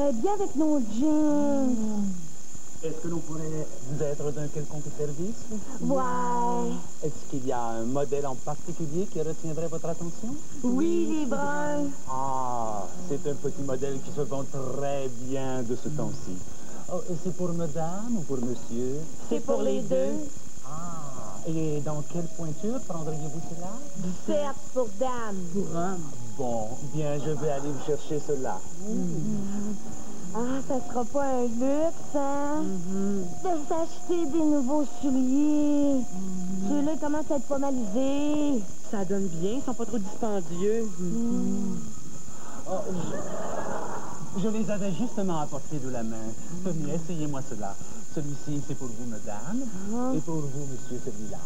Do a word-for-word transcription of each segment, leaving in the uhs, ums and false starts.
très bien avec nos jeans. Est-ce que l'on pourrait vous être d'un quelconque service? Ouais. Est-ce qu'il y a un modèle en particulier qui retiendrait votre attention? Oui, les bruns. Ah, c'est un petit modèle qui se vend très bien de ce temps-ci. Oh, c'est pour madame ou pour monsieur? C'est pour les deux. Ah, et dans quelle pointure prendriez-vous cela? Certes, pour dame. Pour homme. Bon, bien, je vais aller vous chercher cela. Mm. Ah, ça sera pas un luxe, hein? Mm-hmm. De s'acheter des nouveaux souliers. Mm-hmm. Ceux-là commencent à être pas mal usés. Ça donne bien, ils sont pas trop dispendieux. Mm. Oh, je, je les avais justement apportés de la main. Tenez, essayez-moi cela. Celui-ci, c'est pour vous, madame. Mm. Et pour vous, monsieur, celui-là.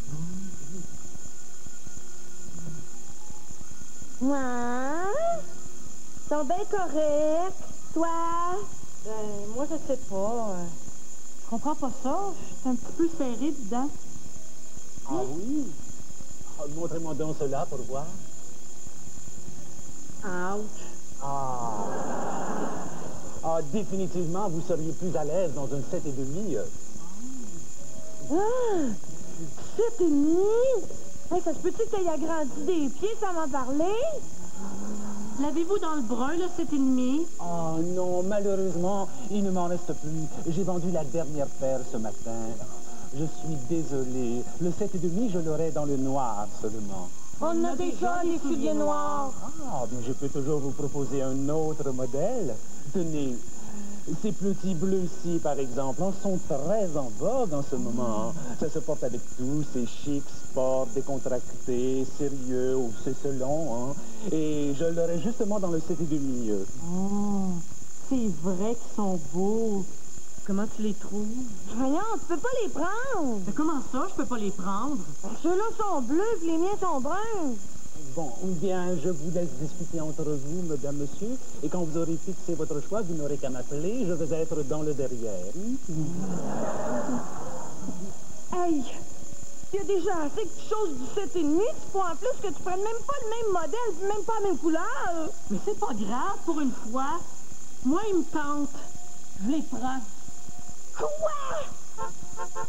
Ouais. Ils sont bien corrects. Toi? Ben, moi, je sais pas. Je comprends pas ça. Je suis un petit peu serré dedans. Ah oui? Oh, montrez-moi donc cela pour voir. Ouch. Ah. Ah, définitivement, vous seriez plus à l'aise dans un sept et demi. Ah! sept et demi? Hey, ça se peut-tu que t'aies agrandi des pieds sans m'en parler? L'avez-vous dans le brun, le sept et demi? Oh non, malheureusement, il ne m'en reste plus. J'ai vendu la dernière paire ce matin. Je suis désolé. Le sept et demi, je l'aurai dans le noir seulement. On, On a, a déjà les souliers noirs. Ah, mais je peux toujours vous proposer un autre modèle. Tenez, ces petits bleus-ci, par exemple, hein, sont très en vogue en ce moment. Ça se porte avec tout, c'est chic, sport, décontracté, sérieux, ou c'est selon. Hein. Et je l'aurai justement dans le sept et demi. Oh, c'est vrai qu'ils sont beaux. Comment tu les trouves? Voyons, tu peux pas les prendre. Mais comment ça, je peux pas les prendre? Ceux-là sont bleus, puis les miens sont bruns. Bon, ou bien je vous laisse discuter entre vous, madame, monsieur, et quand vous aurez fixé votre choix, vous n'aurez qu'à m'appeler, je vais être dans le derrière. Hey! Il y a déjà assez de choses du sept et demi, tu faut en plus que tu prennes même pas le même modèle, même pas la même couleur. Mais c'est pas grave, pour une fois. Moi, ils me tentent. Je les prends. Quoi?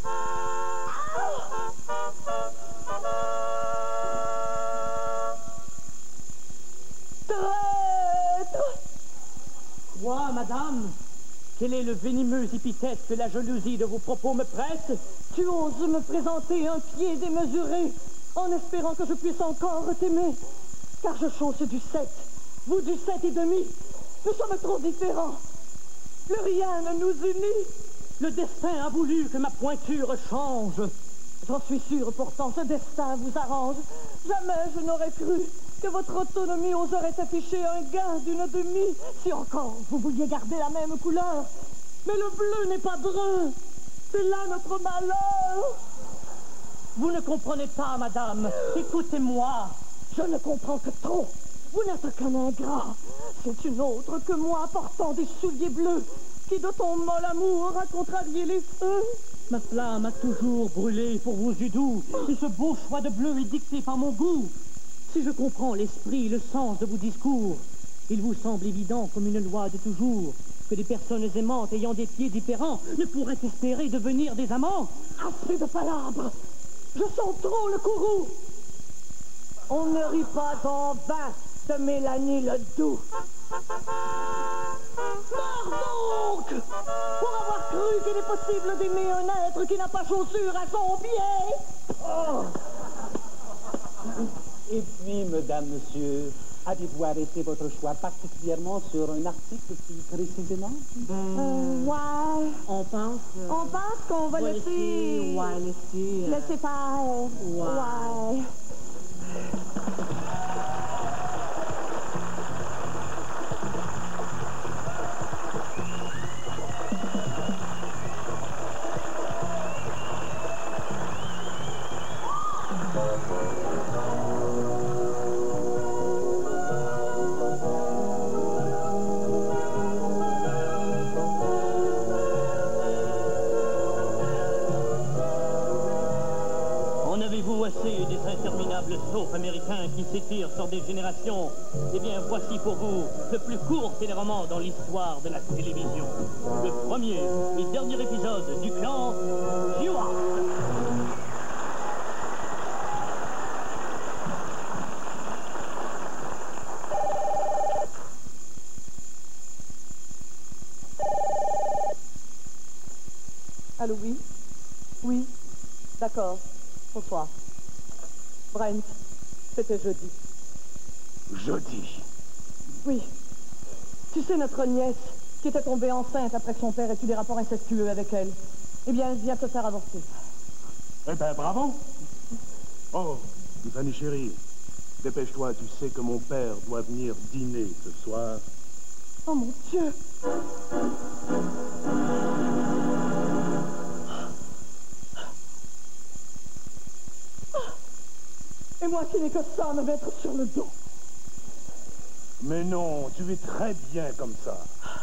Traître! Quoi, madame? Quel est le venimeux épithète que la jalousie de vos propos me prête? Tu oses me présenter un pied démesuré en espérant que je puisse encore t'aimer. Car je chausse du sept, vous du sept et demi. Nous sommes trop différents. Plus rien ne nous unit. Le destin a voulu que ma pointure change. J'en suis sûre, pourtant, ce destin vous arrange. Jamais je n'aurais cru que votre autonomie oserait afficher un gain d'une demi. Si encore vous vouliez garder la même couleur. Mais le bleu n'est pas brun. C'est là notre malheur. Vous ne comprenez pas, madame. Écoutez-moi. Je ne comprends que trop. Vous n'êtes qu'un ingrat. C'est une autre que moi, portant des souliers bleus, qui de ton molle amour a contrarié les feux. Ma flamme a toujours brûlé pour vos yeux doux, et ce beau choix de bleu est dicté par mon goût. Si je comprends l'esprit et le sens de vos discours, il vous semble évident comme une loi de toujours que des personnes aimantes ayant des pieds différents ne pourraient espérer devenir des amants. Assez de palabres. Je sens trop le courroux. On ne rit pas en vain de Mélanie Ledoux. Mort donc! Pour avoir cru qu'il est possible d'aimer un être qui n'a pas chaussure à son pied. Oh. Et puis, madame, monsieur, avez-vous arrêté votre choix particulièrement sur un article plus précisément? Ben, euh, ouais. On pense... Euh, on pense qu'on va, va laisser... laisser... Ouais, laisser... Euh... Laisser faire. Ouais. ouais. En avez-vous assez des interventions de soap américain qui s'étire sur des générations, eh bien voici pour vous le plus court téléroman dans l'histoire de la télévision. Le premier et dernier épisode du clan Stewart. Allô, oui? Oui, d'accord. Bonsoir. Brent, c'était jeudi. Jeudi? Oui. Tu sais, notre nièce, qui était tombée enceinte après que son père ait eu des rapports incestueux avec elle, eh bien, elle vient se faire avorter. Eh ben, bravo! Oh, Tiffany chérie, dépêche-toi, tu sais que mon père doit venir dîner ce soir. Oh, mon Dieu! Et moi qui n'ai que ça à me mettre sur le dos. Mais non, tu es très bien comme ça.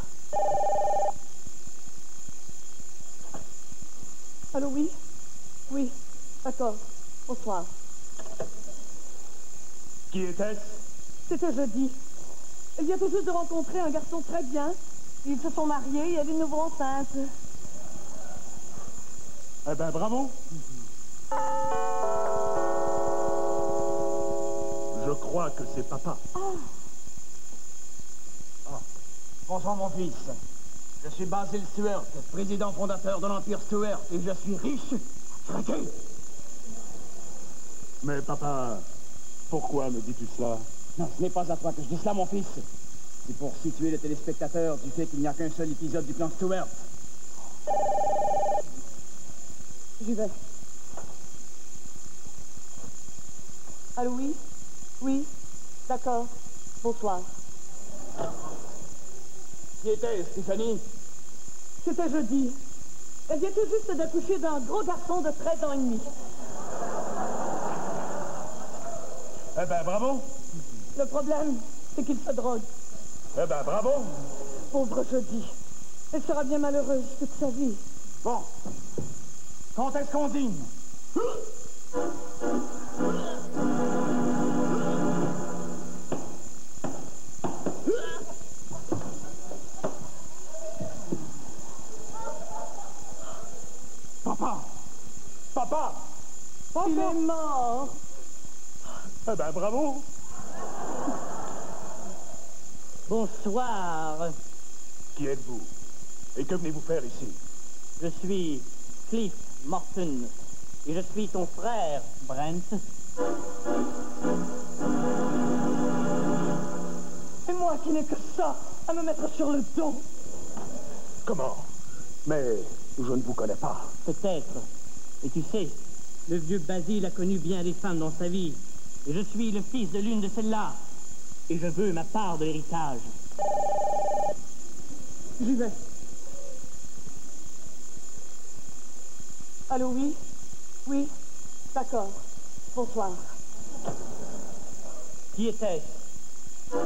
Allô, oui? Oui, d'accord. Bonsoir. Qui était-ce? C'était jeudi. Elle vient tout juste de rencontrer un garçon très bien. Ils se sont mariés et elle est de nouveau enceinte. Eh ben, bravo. Je crois que c'est papa. Oh. Oh. Bonsoir, mon fils. Je suis Basil Stewart, président fondateur de l'Empire Stewart, et je suis riche, traqué. Mais papa, pourquoi me dis-tu cela? Non, ce n'est pas à toi que je dis cela, mon fils. C'est pour situer les téléspectateurs du fait qu'il n'y a qu'un seul épisode du clan Stewart. J'y vais. Allô, oui? Oui, d'accord. Bonsoir. Qui était, Stéphanie? C'était jeudi. Elle vient tout juste d'accoucher d'un gros garçon de treize ans et demi. Eh ben, bravo. Le problème, c'est qu'il se drogue. Eh ben, bravo. Pauvre jeudi. Elle sera bien malheureuse toute sa vie. Bon. Quand est-ce qu'on dîne? Papa. Papa. Papa. Il est mort. Eh ben, bravo. Bonsoir. Qui êtes-vous? Et que venez-vous faire ici? Je suis Cliff Morton. Et je suis ton frère, Brent. Et moi qui n'ai que ça à me mettre sur le dos. Comment? Mais je ne vous connais pas. Peut-être. Et tu sais, le vieux Basil a connu bien des femmes dans sa vie. Et je suis le fils de l'une de celles-là. Et je veux ma part de l'héritage. J'y vais. Allô, oui? Oui, d'accord. Bonsoir. Qui était-ce?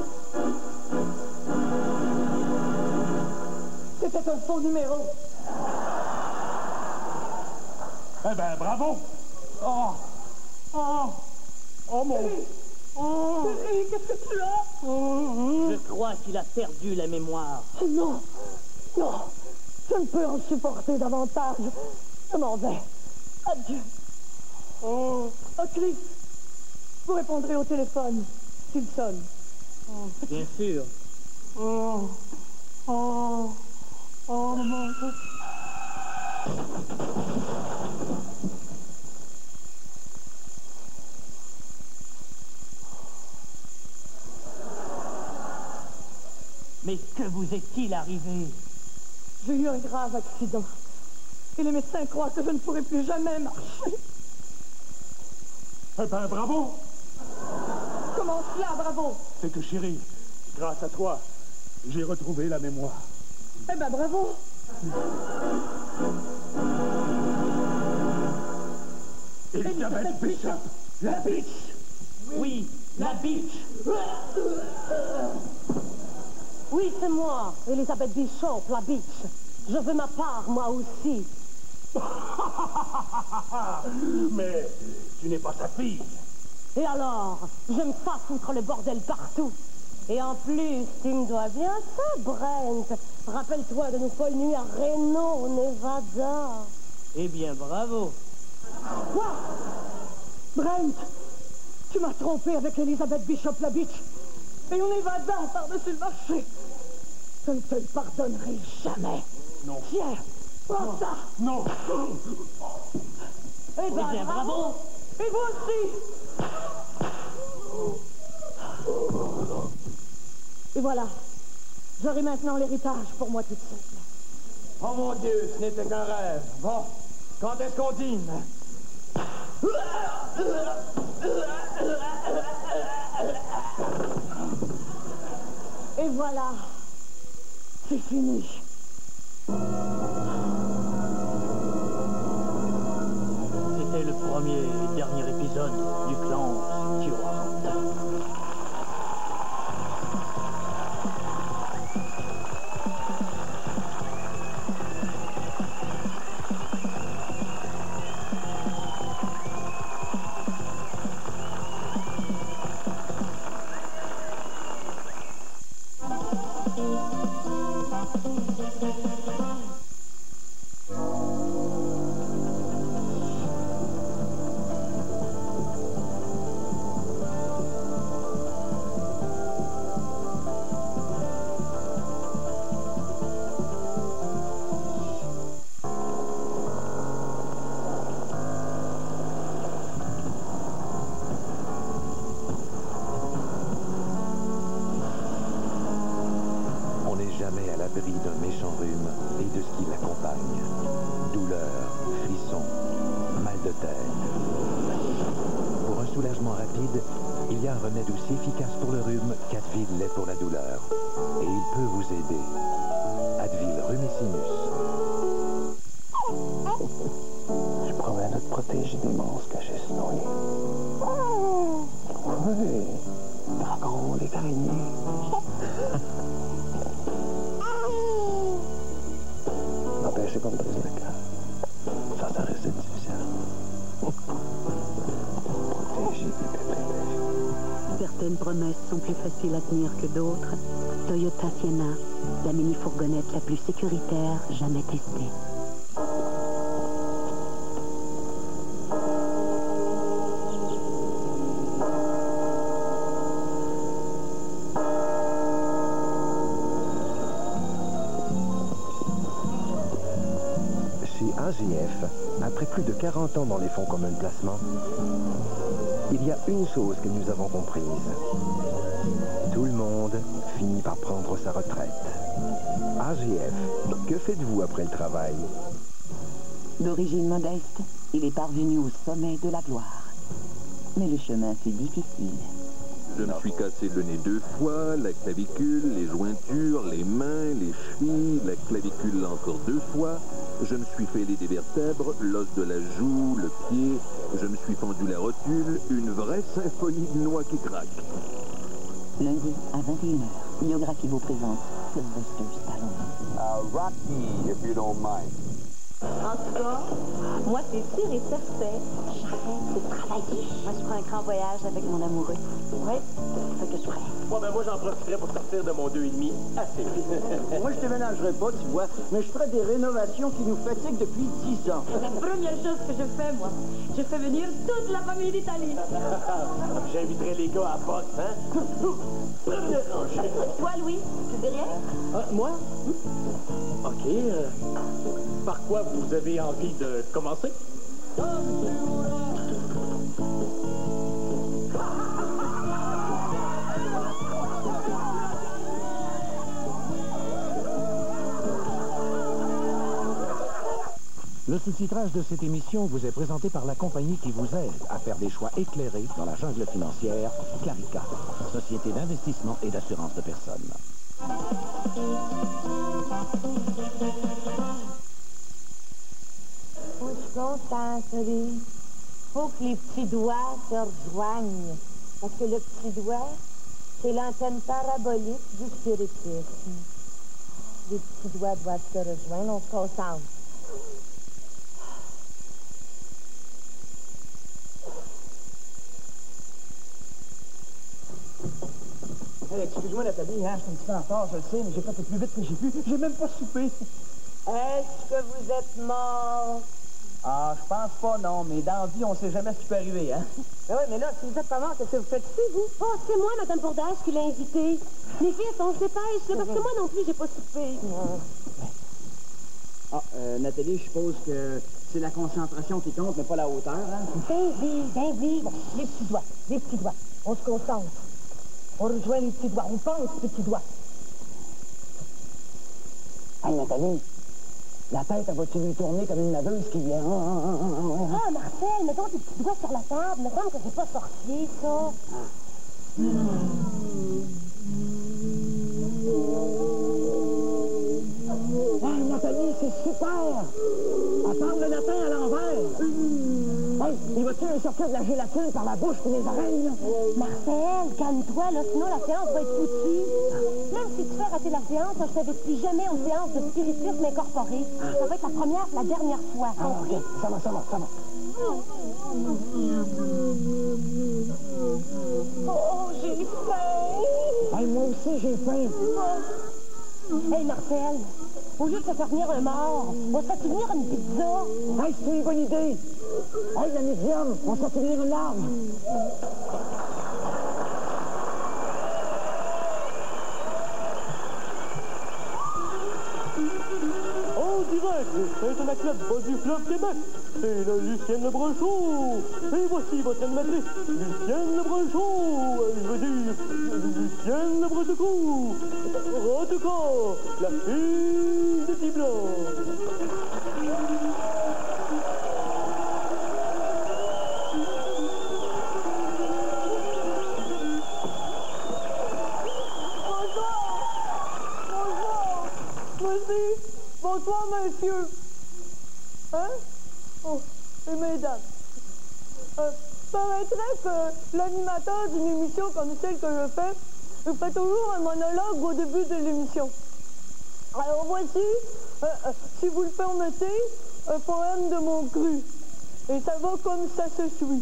C'était un faux numéro. Eh ben, bravo. Oh! Oh! Oh, mon... Oh! Chérie, qu'est-ce que tu as? Je crois qu'il a perdu la mémoire. Oh, non! Non! Je ne peux en supporter davantage. Je m'en vais. Adieu. Oh! Oh, Cliff! Vous répondrez au téléphone s'il sonne. Oh. Bien sûr. Oh! Oh! Oh, maman! Mais que vous est-il arrivé? J'ai eu un grave accident. Et les médecins croient que je ne pourrai plus jamais marcher. Eh ben, bravo. Comment cela, bravo? C'est que, chérie, grâce à toi, j'ai retrouvé la mémoire. Eh ben, bravo. Elisabeth Bishop, la bitch. Oui, la bitch. Oui, c'est moi, Elisabeth Bishop, la bitch. Je veux ma part, moi aussi. Mais tu n'es pas sa fille. Et alors, j'aime ça foutre le bordel partout. Et en plus, tu me dois bien ça, Brent. Rappelle-toi de nos folles nuits à Reno, au Nevada. Eh bien, bravo. Quoi? Brent, tu m'as trompé avec Elizabeth Bishop la bitch. Et au Nevada, par-dessus le marché. Je ne te le pardonnerai jamais. Non. Tiens, prends ça. Non. Eh ben, Eh bien, bravo. Et vous aussi. Et voilà. J'aurai maintenant l'héritage pour moi toute seule. Oh mon Dieu, ce n'était qu'un rêve. Bon, quand est-ce qu'on dîne? Et voilà. C'est fini. C'était le premier et dernier épisode du clan Stewart. Jamais à l'abri d'un méchant rhume et de ce qui l'accompagne. Douleur, frissons, mal de tête. Pour un soulagement rapide, il y a un remède aussi efficace pour le rhume qu'Advil l'est pour la douleur. Et il peut vous aider. Advil Rhume et Sinus. Je promets de te protéger des monstres cachés sous nos lits. Oui, dragons, les araignées. N'empêchez pas de briser le cœur. Ça, ça reste difficile. Protéger, protéger. Certaines promesses sont plus faciles à tenir que d'autres. Toyota Sienna, la mini-fourgonnette la plus sécuritaire jamais testée. A G F, après plus de quarante ans dans les fonds communs de placement, il y a une chose que nous avons comprise. Tout le monde finit par prendre sa retraite. A G F, que faites-vous après le travail? D'origine modeste, il est parvenu au sommet de la gloire. Mais le chemin fut difficile. Je me suis cassé le nez deux fois, la clavicule, les jointures, les mains, les chevilles, la clavicule encore deux fois. Je me suis fêlé des vertèbres, l'os de la joue, le pied. Je me suis fendu la rotule, une vraie symphonie de noix qui craque. Lundi à vingt et une heures, Biographie vous présente Sylvester Stallone. Uh, Rocky, if you don't mind. En tout cas, moi, c'est sûr et certain. J'arrête de travailler. Moi, je prends un grand voyage avec mon amoureux. Oui, c'est ce que je ferais. Bon, ben moi, j'en profiterai pour sortir de mon deux et demi assez vite. Moi, je déménagerai pas, tu vois, mais je ferai des rénovations qui nous fatiguent depuis dix ans. La première chose que je fais, moi, je fais venir toute la famille d'Italie. J'inviterai les gars à boxe, hein? Toi, Louis, tu dis rien? Ah, moi? OK. euh, par quoi vous avez envie de commencer? Le sous-titrage de cette émission vous est présenté par la compagnie qui vous aide à faire des choix éclairés dans la jungle financière, Clarica, société d'investissement et d'assurance de personnes. Oh, je suis contente, Louis. Faut que les petits doigts se rejoignent. Parce que le petit doigt, c'est l'antenne parabolique du spiritisme. Les petits doigts doivent se rejoindre, on se concentre. excuse-moi, Nathalie, hein, je suis un petit peu en retard, je le sais, mais j'ai fait le plus vite que j'ai pu. J'ai même pas soupé. Est-ce que vous êtes mort? Ah, je pense pas, non, mais dans la vie, on sait jamais ce qui peut arriver, hein. Ben oui, mais là, si vous êtes pas mort, qu'est-ce que vous faites ici, vous? Oh, c'est moi, Madame Bourdage, qui l'a invité. Mais vite, on se dépêche, là, parce que moi non plus, j'ai pas soupé. Ah, euh, Nathalie, je suppose que c'est la concentration qui compte, mais pas la hauteur, hein? Ben oui, ben oui. Bon, les petits doigts, les petits doigts. On se concentre. On rejoint les petits doigts, on pense petits doigts. Hey, Nathalie, la tête, elle va-tu lui tourner comme une naveuse qui vient? Ah, Marcel, mettons tes petits doigts sur la table. Il me semble que c'est pas sorcier, ça. Ah. Hey, Nathalie, c'est super! Attendre le latin à l'envers! Hey, il va-tu me sortir de la gélatine par la bouche et les oreilles, là? Marcel, calme-toi, là, sinon la séance va être foutue. Même si tu fais rater la séance, je t'invite plus jamais aux séances de spiritisme incorporé. Ça va être la première et la dernière fois. Ah, ok, ça va, ça va, ça va. Oh, j'ai faim! Hey, moi aussi, j'ai faim. Hey, Marcel, au lieu de se faire venir un mort, on se fait venir une pizza. Hey, c'est une bonne idée. Hey, la médium, on se fait venir une larme. En direct, c'est la club du Fleuve Québec. C'est la Lucienne Lebrunchot. Et voici votre animatrice, Lucienne Lebrunchot. Je veux dire, Lucienne Lebrunchot. En tout cas, la fille de Tiblan. Bonsoir, monsieur. Hein? Oh, et mesdames. Euh, paraîtrait que l'animateur d'une émission comme celle que je fais, il fait toujours un monologue au début de l'émission. Alors voici, euh, euh, si vous le permettez, un poème de mon cru. Et ça va comme ça se suit.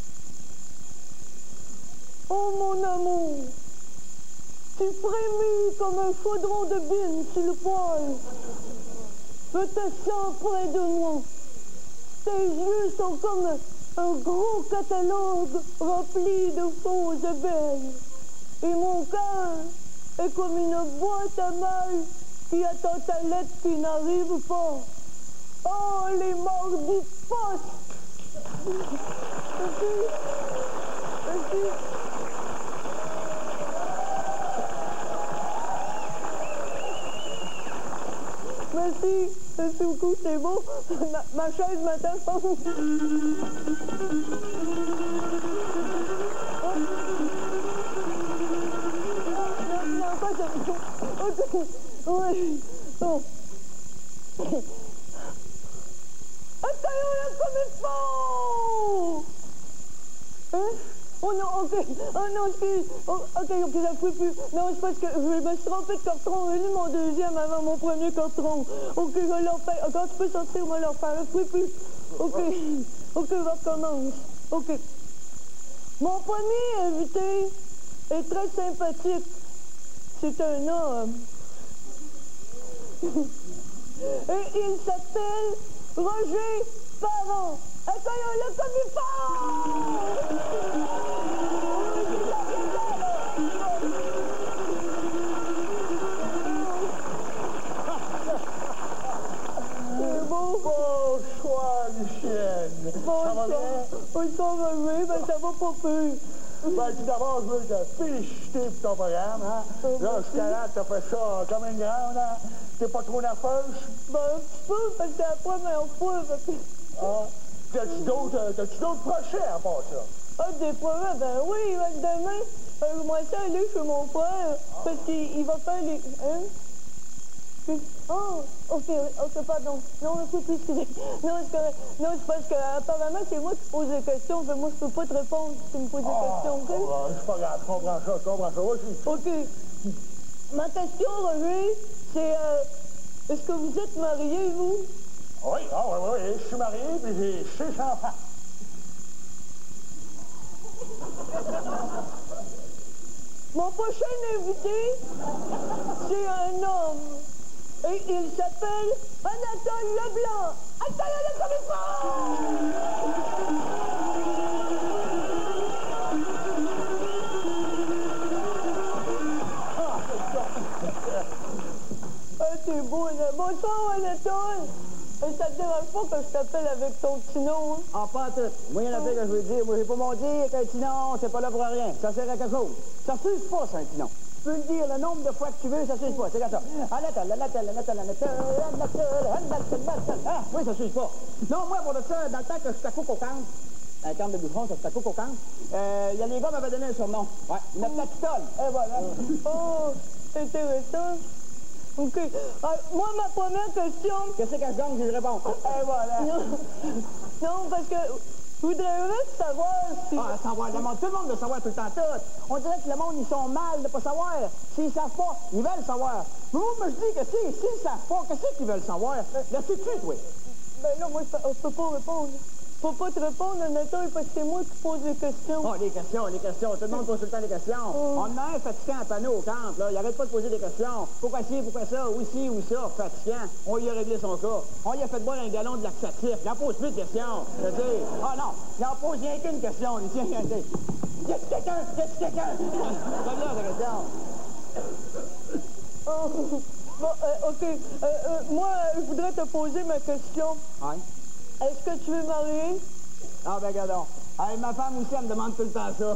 Oh mon amour, tu frémis comme un chaudron de bine sur le poêle. Je te sens près de moi. Tes yeux sont comme un gros catalogue rempli de choses belles. Et mon cœur est comme une boîte à mal qui attend ta lettre qui n'arrive pas. Oh, les maudites postes! Merci. Merci. Merci, merci beaucoup, c'est beau. Ma, ma chaise m'attend. Oh. Non, non, pas ça. Ok, oui. Oh. Attends, comme il faut! Hein? Oh non, ok. Oh non, excuse. Oh, ok, ok, ça ne peut plus. Non, c'est parce que je me suis trompée de carton. J'ai lu mon deuxième avant mon premier carton. Ok, je vais leur faire. Quand tu peux sortir, on va leur faire. Je ne peux plus. Ok. Ok, je recommence. Ok. Mon premier invité est très sympathique. C'est un homme. Et il s'appelle Roger Parent. Accueillons-le comme il faut! C'est beau! Bonsoir, Lucienne. Bonsoir. Ça va bien? Bonsoir, Roger. Ben, ça va pas peu. Ben, tout d'abord, je veux te féliciter pour ton programme, hein? Là, jusqu'à là, t'as fait ça comme une grande, hein? T'es pas trop nerveuse? Ben, un petit peu, parce que c'est la première fois. Ah. T'as-tu d'autres, t'as-tu d'autres projets à part ça? Ah, des projets? Ben oui, ben, demain, euh, moi, ça, aller chez mon frère, parce qu'il va faire les... Hein? Oh, ok, ok, pardon. Non, je peux plus, excusez. Non, c'est correct. Non, c'est parce que, apparemment, c'est moi qui pose des questions, mais moi, je peux pas te répondre si tu me poses des oh, questions, ok? Oh, c'est pas grave, je comprends ça, je comprends ça. Vas-y. Ok. Ma question, Roger, c'est, euh, est-ce que vous êtes marié, vous? Oui, ah, oui, oui, oui, je suis marié, puis j'ai six enfants. Mon prochain invité, c'est un homme. Et il s'appelle Anatole Leblanc. Accueillez le commissaire! Ah, t'es beau, là. Bonsoir, Anatole. Et ça te dérange pas que je t'appelle avec ton petit nom, hein? Ah, pas en tout. Moi, il y en a fait que je veux dire. Moi, j'ai pas mon dire qu'un petit nom, c'est pas là pour rien. Ça sert à quelque chose. Ça s'use pas, ça, un petit nom. Tu peux le dire le nombre de fois que tu veux, ça s'use pas. C'est comme ça. Anatole, Anatole, Anatole, Anatole, Anatole, Anatole, Anatole. Ah, oui, ça s'use pas. Non, moi, pour de ça, dans le temps que je t'accoupe au camp, un camp de bouffon, ça se t'accoupe au camp, euh, il y a des gars qui m'avaient donné un surnom. Ouais, une platitole. Et voilà. Oh, c'est intéressant. OK. Ah, moi, ma première question... Qu'est-ce que je donne, je réponds. Et voilà. Non, non parce que je voudrais juste savoir si... Ah, savoir, le monde, tout le monde veut savoir tout le temps tout. On dirait que le monde, ils sont mal de pas savoir. S'ils savent pas, ils veulent savoir. Mais moi, je dis que si, s'ils savent pas, qu'est-ce qu'ils veulent savoir? Laisse-tu dessus, toi? Ben là, moi, je peux, je peux pas répondre. Je peux pas te répondre, Anatole, parce que c'est moi qui pose les questions. Oh, les questions, les questions. Tout le monde pose tout le temps des questions. Oh. On a un fatigant à panneau au camp, là. Il arrête pas de poser des questions. Pourquoi ci, pourquoi ça, où ci, où ça, fatigant. On lui a réglé son cas. On lui a fait boire un gallon de laxatif. Il en pose plus de questions. Je veux dire. Ah non, il en pose rien qu'une question. Il tient rien. Y a-tu quelqu'un? Y a-tu quelqu'un? C'est là, la question. Oh. Bon, euh, OK. Euh, euh, moi, je voudrais te poser ma question. Ouais. Est-ce que tu veux marier? Ah, ben, regardons. Ah, ma femme aussi, elle me demande tout le temps ça.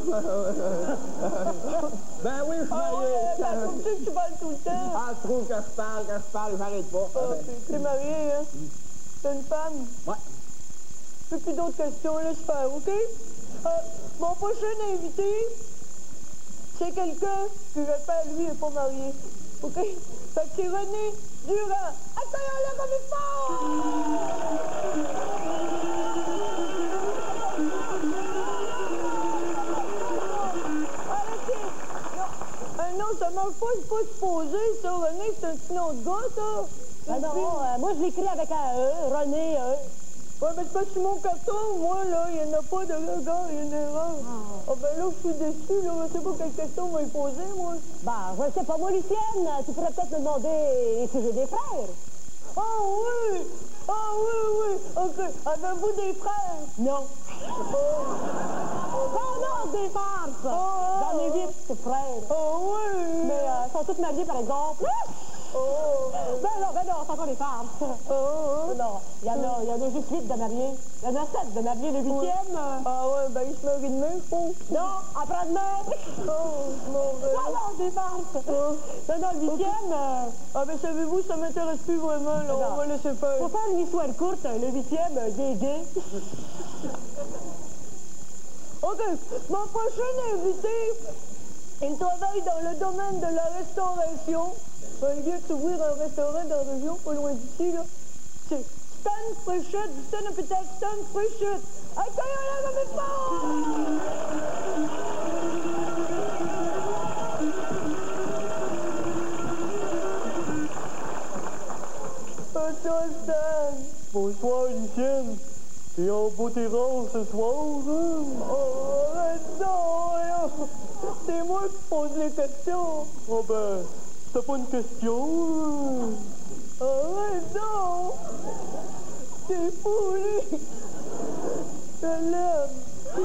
Ben oui, je suis Ah marié. ouais, ben, comme ça que tu parles tout le temps. Ah, je trouve que je parle, que je parle, j'arrête pas. Ah, OK. T'es marié, hein? T'as une femme? Ouais. J'ai plus d'autres questions, laisse faire, OK? Euh, mon prochain invité, c'est quelqu'un que je fais, lui, n'est pas marié. OK? Fait que c'est René Durand. Accueillons-le comme il faut! Arrêtez! Non, un nom, ça marche pas, c'est pas supposé, ça. René, c'est un petit nom de gars, ça. Ah non, euh, moi, je l'écris avec un E, René, E. Ouais, mais c'est parce que sur mon carton, moi, là, il n'y en a pas de regard, il y a une erreur. Ah, ben là, je suis déçu, là. Je sais pas quelle question on va y poser, moi. Ben, je sais pas, moi, Lucienne, tu pourrais peut-être me demander si j'ai des frères. Ah oui! Ah oui, oui! OK. Avez-vous des frères? Non. Oh, Oh non, des farces! oh, J'en ai huit frères. oh oui! Mais euh, ils sont tous mariés, par exemple. Oh! Ben non, ben non, c'est encore des farces. Oh! Non, il y en a, il y en a juste huit de mariés. Il y en a sept de mariés, le huitième. euh, Ah ouais, ben il se marie demain, je pense. Non, après-demain. Oh, mon Dieu. Non, non, des farces. Oh. Non, non, le huitième, euh, Ah ben savez-vous, ça m'intéresse plus vraiment, là. Non. On va laisser faire. pour faire une histoire courte, le huitième, euh, il est gay. OK. Mon prochain invité, il travaille dans le domaine de la restauration. Ben, il vient de s'ouvrir un restaurant dans la région, pas loin d'ici, là. C'est Stan Fréchette, du Stan Hôpital Stan Fréchette. Accueillons-le comme il faut! Bonsoir, Stan. Bonsoir, Lucienne. T'es en beauté rare ce soir, hein? Oh, arrête donc, c'est moi qui pose les questions. Oh ben, c'est pas une question. Arrête donc. T'es fou, lui. Je l'aime.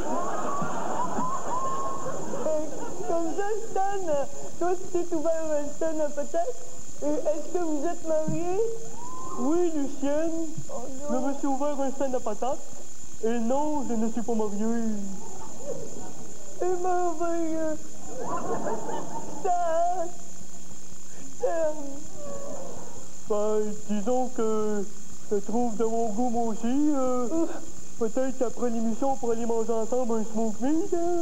Comme ça, Stan, toi, tu t'es ouvert un Stan peut-être? Et est-ce que vous êtes mariés? Oui, Lucienne. Oh, je me suis ouvert un stand de patates. Et non, je ne suis pas marié. C'est merveilleux. Stan, je t'aime. Ben, disons que je trouve de mon goût, moi aussi. Euh, Peut-être qu'après l'émission, on pourrait aller manger ensemble un smoke meat. Hein?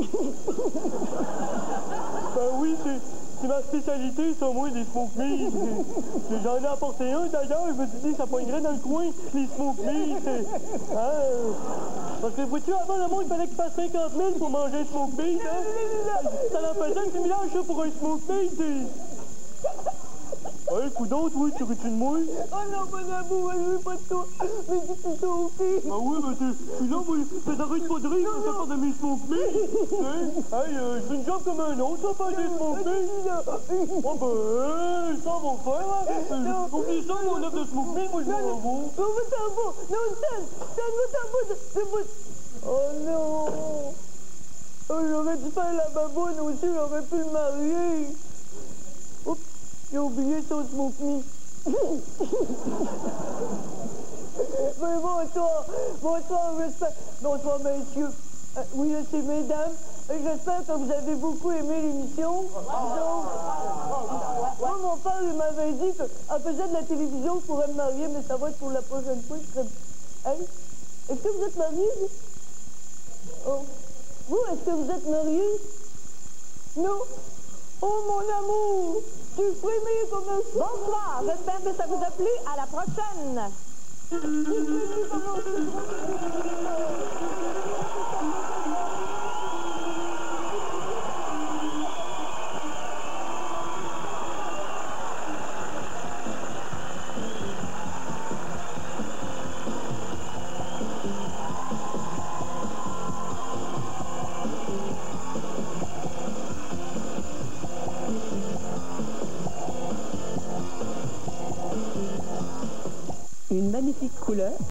Ben oui, c'est... C'est ma spécialité, ça, moi, les smoke meat. J'en ai apporté un, d'ailleurs. Je me suis dit, ça poignerait dans le coin, les smoke meat. Hein? Parce que, vois-tu, avant, le monde, il fallait qu'il fasse cinquante mille pour manger un smoke meat. Hein? Ça en faisait un petit village, ça, pour un smoke meat. Hey, coudon, toi, tu ris-tu de moi? Oh non, mon amour, je veux pas de toi. Mais dis-tu ça au pire? Ben oui, ben tu je suis là, moi. Mais t'arrêtes pas de rire, ça part de mes smoke me. Hein? Hey, euh, je fais une job comme un autre, ça, faire des smoke me. Oh ben, hey, ça va faire, hein? Oublie ça, mon œuf de smoke me, moi, je m'en vais. Non, va-t'en va. Non, Stan, Stan, va-t'en va. de- de- Oh non. Oh, j'aurais dû faire la baboune aussi, j'aurais pu le marier. Oups, j'ai oublié son smoke me. Mais bonsoir, bonsoir, j'espère. Bonsoir, messieurs. Euh, oui, là, c'est mesdames. Euh, J'espère que vous avez beaucoup aimé l'émission. Donc, moi, mon père, il m'avait dit qu'en faisant de la télévision, je pourrais me marier, mais ça va être pour la prochaine fois. Je serais... Hein? Est-ce que vous êtes mariés, vous? Oh. Vous, est-ce que vous êtes mariés? Non? Oh, mon amour! Tu es aimé comme un... Bonsoir, j'espère que ça vous a plu. À la prochaine. Une magnifique couleur.